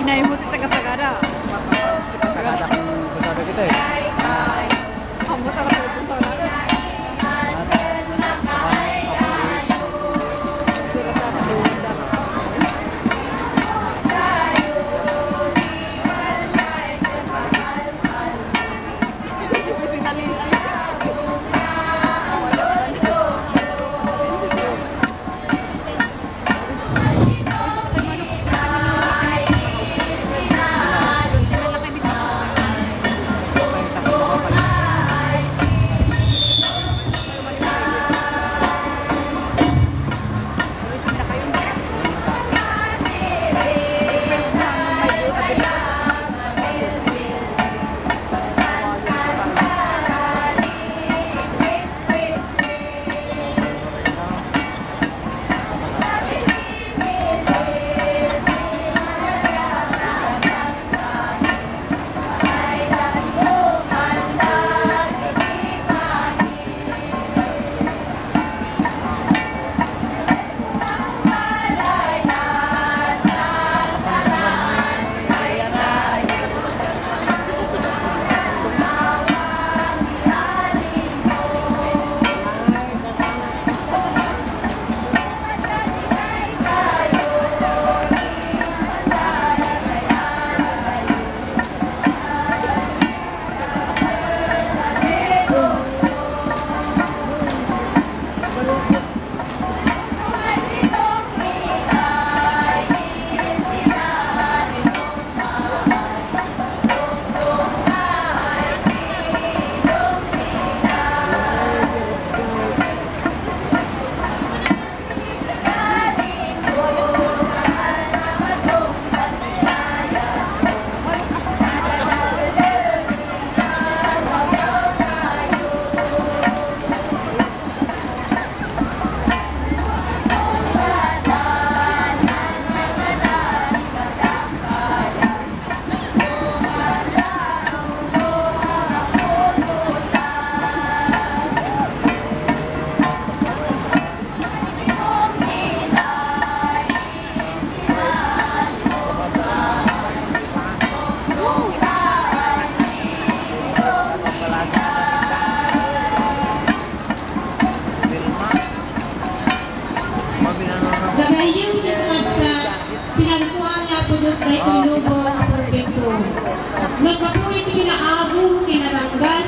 Pinaimot kita kasagara. Sagada kang busada kita eh. Kamu tak ada pesona. Gagayong nitrat sa pinansuan na punos na itulubo ang perfecto. Nagkapoy kinaagong kinaranggas,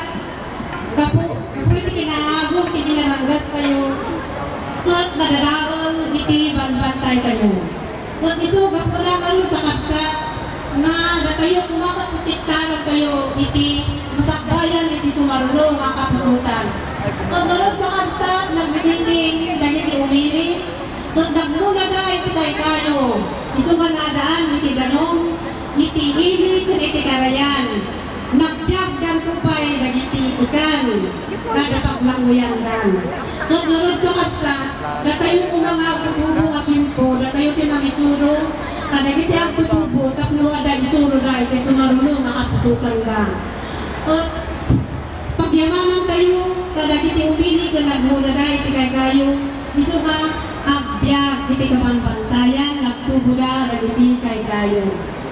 kapoy kinaagong kinaranggas kayo, at nadaraang iti banbantay kayo. At isugat ko lang kayo kakapsa na natayo kumakat kutikaran kayo iti masakbayan iti sumarulong ang kapunutan. At naroon kakapsa nagbibining dahil umiri, at nagmuna dahil kitay kayo, isukan na daan, iti ganong, iti hilit, iti karayan, nagbiag dan kupay, nagiti ikan, kada paglanguyan dan. At narod ko kapsa, datayo ko mga tutubo at simpo, datayo ko mga isuro, nagiti ang tutubo, tapno ada isuro dahil, kaya sumarunong makaputukan lang. At pagyamanan tayo, kadagiti umili, nagmuna dahil kitay kayo, isuka, agbyag, iti kapanpantayan, nagtubuda, nagiti kay kayo.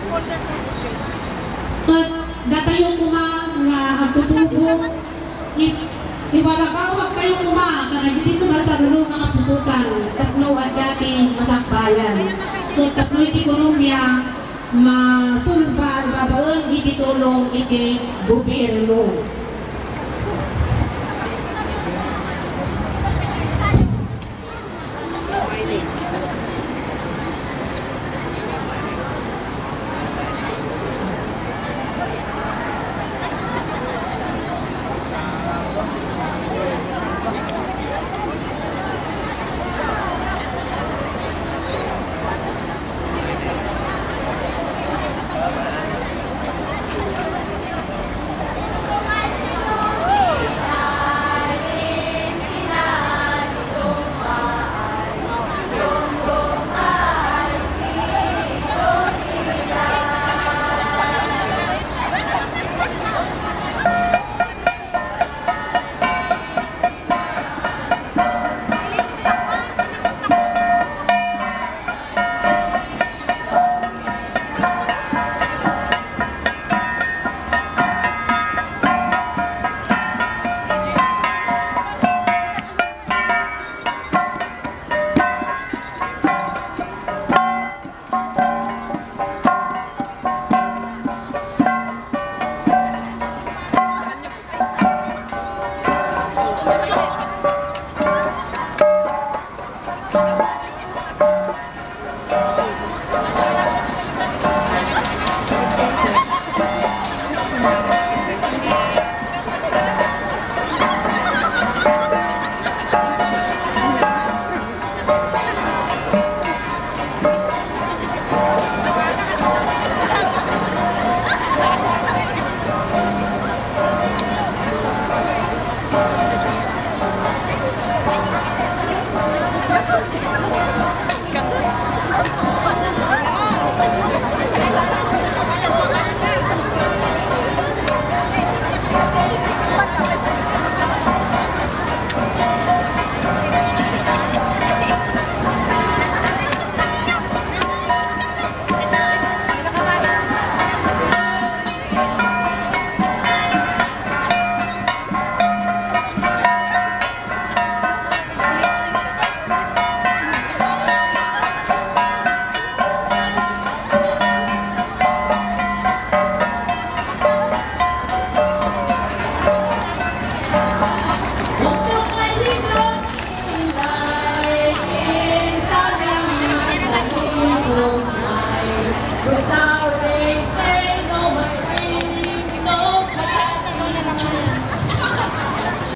At datayo kuma nga agtutubo, ibalagawag kayo kuma, kanagiti sumarasarulong nga kaputukan, tatlo at dati masakbayan. So tatlo iti ekonomiya, masulban, babaon, iti tulong, iti gobyerno.